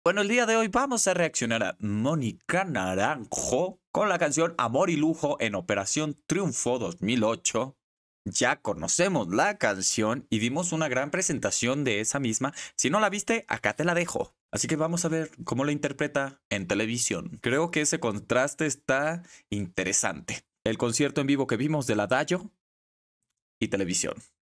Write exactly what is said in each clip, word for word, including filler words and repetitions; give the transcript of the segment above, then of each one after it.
Bueno, el día de hoy vamos a reaccionar a Mónica Naranjo con la canción Amor y Lujo en Operación Triunfo dos mil ocho. Ya conocemos la canción y vimos una gran presentación de esa misma. Si no la viste, acá te la dejo. Así que vamos a ver cómo la interpreta en televisión. Creo que ese contraste está interesante. El concierto en vivo que vimos del Adagio y televisión.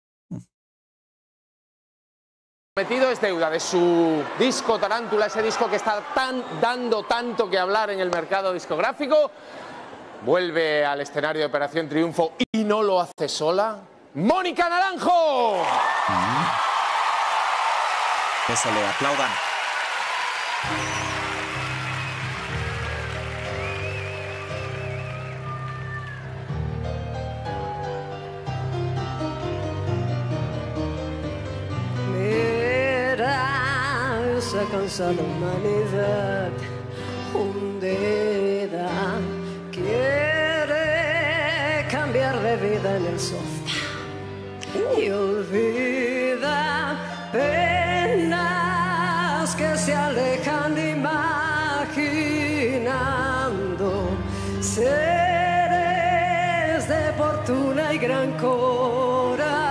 Metido es deuda de su disco Tarántula, ese disco que está tan, dando tanto que hablar en el mercado discográfico. Vuelve al escenario de Operación Triunfo y no lo hace sola. ¡Mónica Naranjo! Mm. Que se le aplaudan. Esa cansada humanidad hundida quiere cambiar de vida en el sofá y olvida penas que se alejan imaginando seres de fortuna y gran corazón.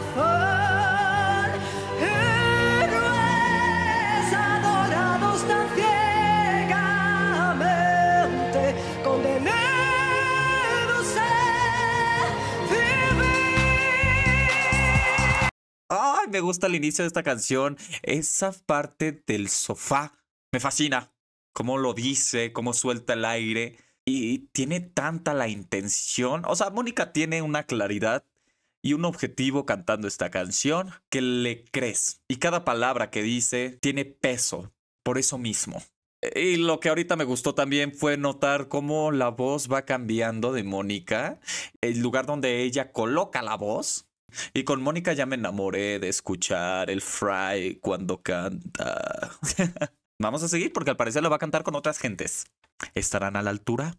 Ay, me gusta el inicio de esta canción. Esa parte del sofá me fascina. Cómo lo dice, cómo suelta el aire. Y tiene tanta la intención. O sea, Mónica tiene una claridad y un objetivo cantando esta canción que le crees. Y cada palabra que dice tiene peso. Por eso mismo. Y lo que ahorita me gustó también fue notar cómo la voz va cambiando de Mónica. El lugar donde ella coloca la voz. Y con Mónica ya me enamoré de escuchar el Fry cuando canta. Vamos a seguir porque al parecer lo va a cantar con otras gentes. ¿Estarán a la altura?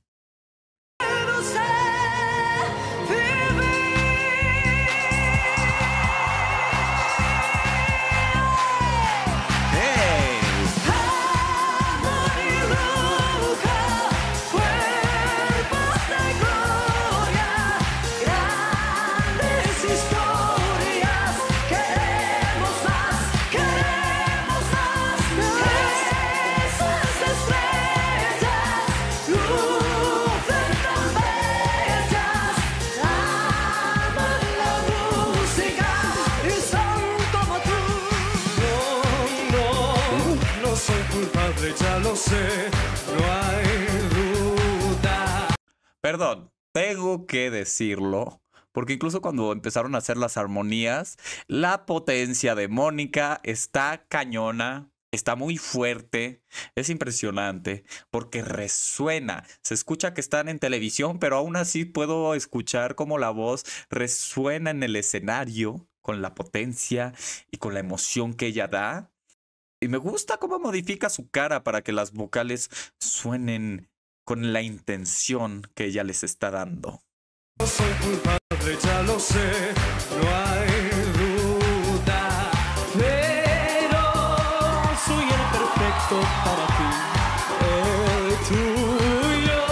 Ya lo sé, no hay duda. Perdón, tengo que decirlo, porque incluso cuando empezaron a hacer las armonías, la potencia de Mónica está cañona, está muy fuerte, es impresionante, porque resuena. Se escucha que están en televisión, pero aún así puedo escuchar cómo la voz resuena en el escenario, con la potencia y con la emoción que ella da. Y me gusta cómo modifica su cara para que las vocales suenen con la intención que ella les está dando. No soy culpable, ya lo sé, no hay duda. Pero soy el perfecto para ti, el tuyo.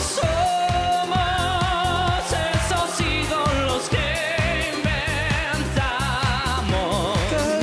Somos esos ídolos que inventamos.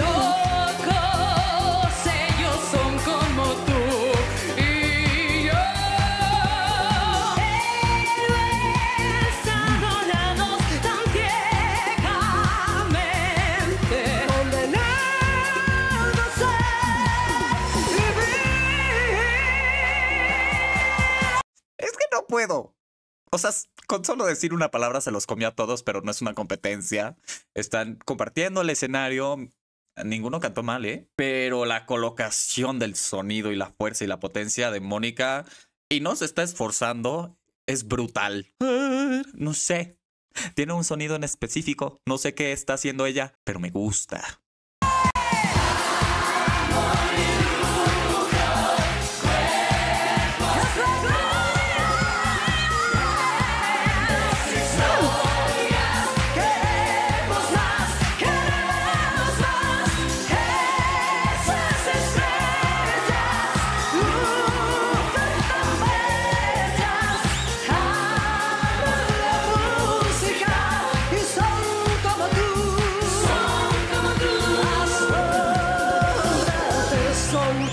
No puedo. O sea, con solo decir una palabra se los comió a todos, pero no es una competencia. Están compartiendo el escenario. Ninguno cantó mal, ¿eh? Pero la colocación del sonido y la fuerza y la potencia de Mónica, y no se está esforzando, es brutal. No sé. Tiene un sonido en específico. No sé qué está haciendo ella, pero me gusta.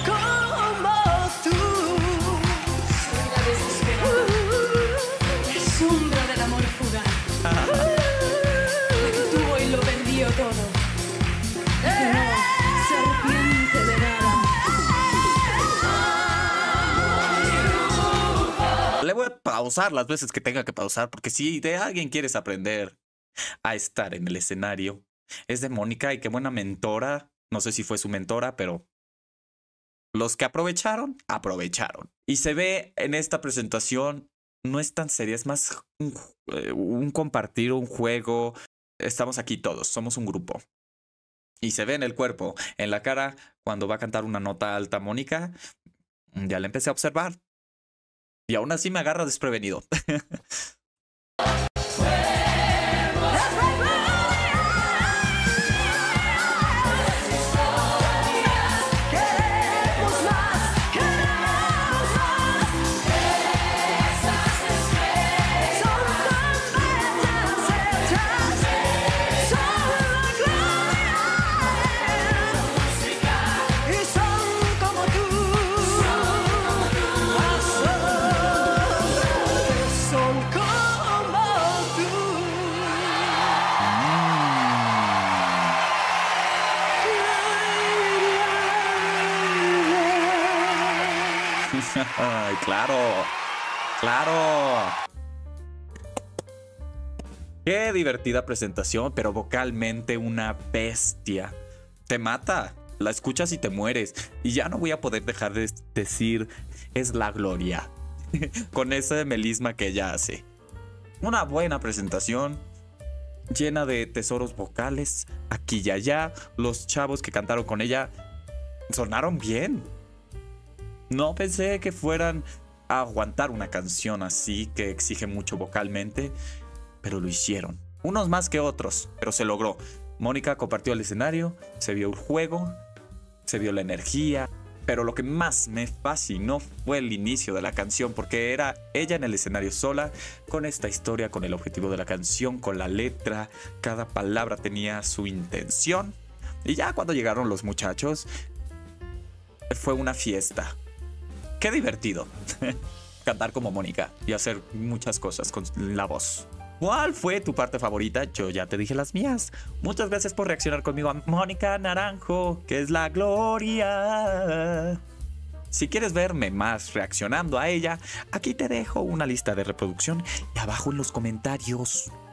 como tú. Soy la desesperada, la sombra del amor fugaz, la que tuvo y lo perdió todo. No, serpiente de nada. Le voy a pausar las veces que tenga que pausar, porque si de alguien quieres aprender a estar en el escenario, es de Mónica, y qué buena mentora. No sé si fue su mentora, pero los que aprovecharon, aprovecharon. Y se ve en esta presentación, no es tan seria, es más un, un compartir, un juego. Estamos aquí todos, somos un grupo. Y se ve en el cuerpo, en la cara, cuando va a cantar una nota alta Mónica, ya la empecé a observar. Y aún así me agarra desprevenido. Queremos más, queremos más. Esas estrellas son tan bellas hechas, son la gloria y son como tú. Son como tú. Ay, claro, claro. Qué divertida presentación, pero vocalmente una bestia. Te mata, la escuchas y te mueres. Y ya no voy a poder dejar de decir, es la gloria. Con ese melisma que ella hace. Una buena presentación, llena de tesoros vocales, aquí y allá. Los chavos que cantaron con ella sonaron bien. No pensé que fueran a aguantar una canción así, que exige mucho vocalmente, pero lo hicieron. Unos más que otros, pero se logró. Mónica compartió el escenario, se vio el juego, se vio la energía. Pero lo que más me fascinó fue el inicio de la canción, porque era ella en el escenario sola, con esta historia, con el objetivo de la canción, con la letra. Cada palabra tenía su intención. Y ya cuando llegaron los muchachos, fue una fiesta. ¡Qué divertido! Cantar como Mónica y hacer muchas cosas con la voz. ¿Cuál fue tu parte favorita? Yo ya te dije las mías. Muchas gracias por reaccionar conmigo a Mónica Naranjo, que es la gloria. Si quieres verme más reaccionando a ella, aquí te dejo una lista de reproducción y abajo en los comentarios